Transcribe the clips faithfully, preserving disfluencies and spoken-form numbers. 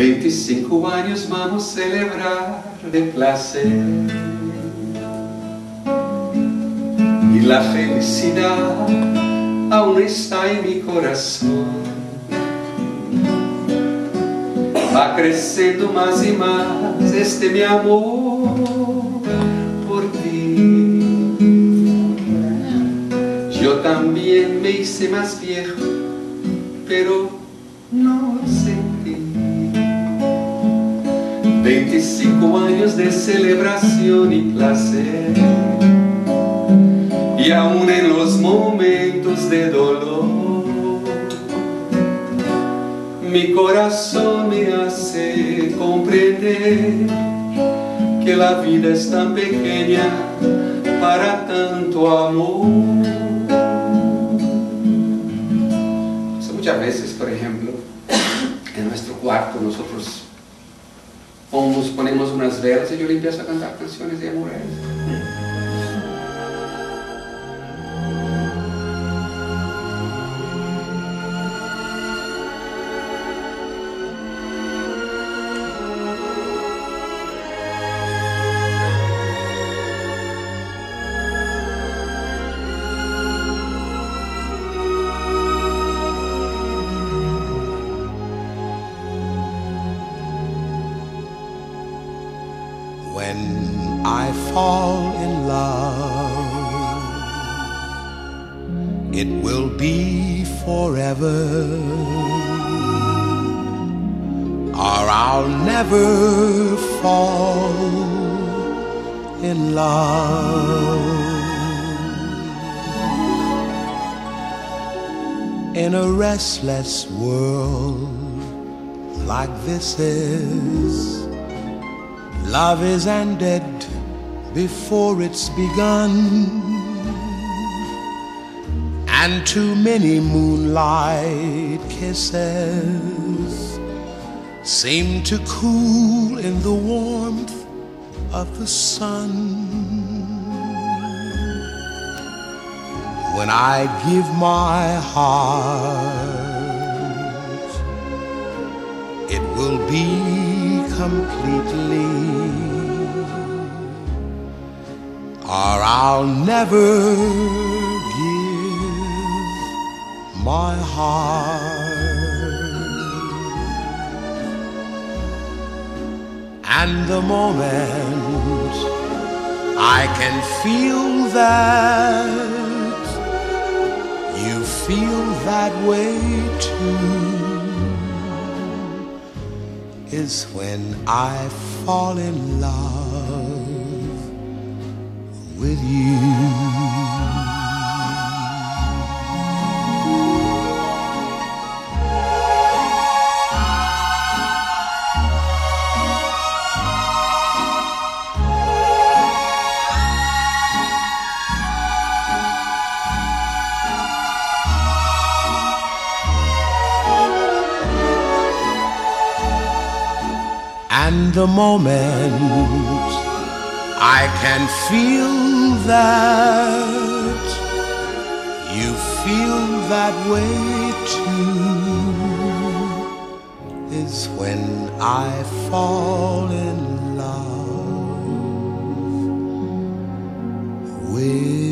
veinticinco años vamos a celebrar de placer, y la felicidad aún está en mi corazón. Va creciendo más y más este mi amor por ti. Yo también me hice más viejo, pero no sentí. veinticinco años de celebración y placer, y aún en los momentos de dolor mi corazón me hace comprender que la vida es tan pequeña para tanto amor. Muchas veces, por ejemplo, en nuestro cuarto nosotros ponemos, ponemos unas velas y yo le empiezo a cantar canciones de amor a él. When I fall in love, it will be forever, or I'll never fall in love. In a restless world like this is, love is ended before it's begun, and too many moonlight kisses seem to cool in the warmth of the sun. When I give my heart, it will be completely, or I'll never give my heart. And the moment I can feel that you feel that way too is when I fall in love with you. And the moment I can feel that you feel that way too is when I fall in love with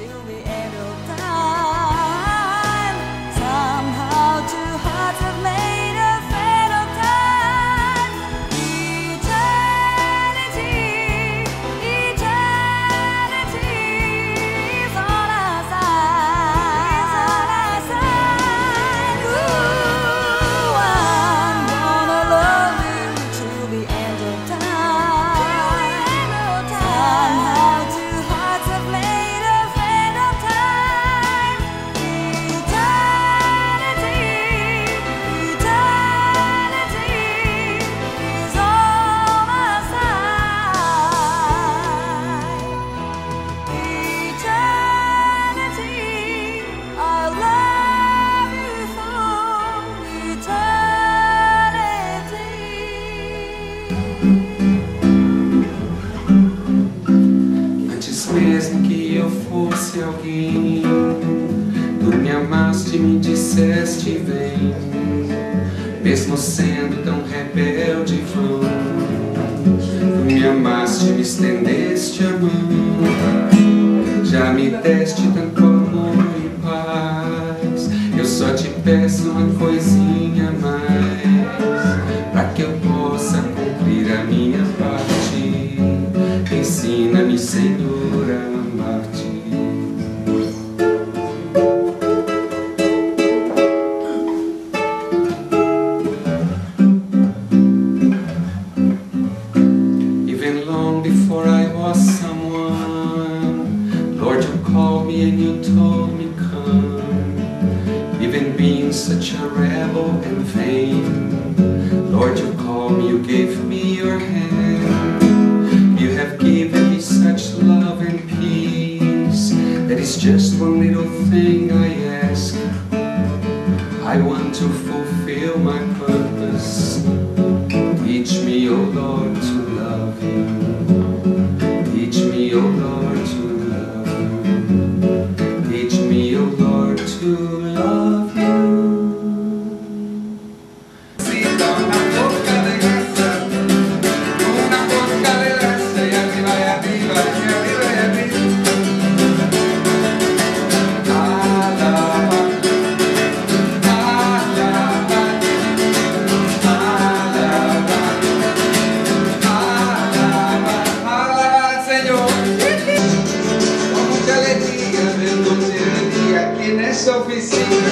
Somehow two hearts have made fosse alguém. Tu me amaste e me disseste vem, mesmo sendo tão rebelde e vão. Tu me amaste e me estendeste a mão, já me deste tanto amor e paz. Eu só te peço uma coisinha a mais, pra que eu possa cumprir a minha parte. Ensina-me, Senhor, a amar-te. Even long before I was someone, Lord, you called me and you told me come. Even being such a rebel and vain, Lord, you called me, you gave me your hand. You have given me such love and peace, that is just one little thing I ask. I want to fulfill my purpose. Teach me, O Lord, to love you. Teach me, O Lord, to love you. Teach me, O Lord, to love you. En esa oficina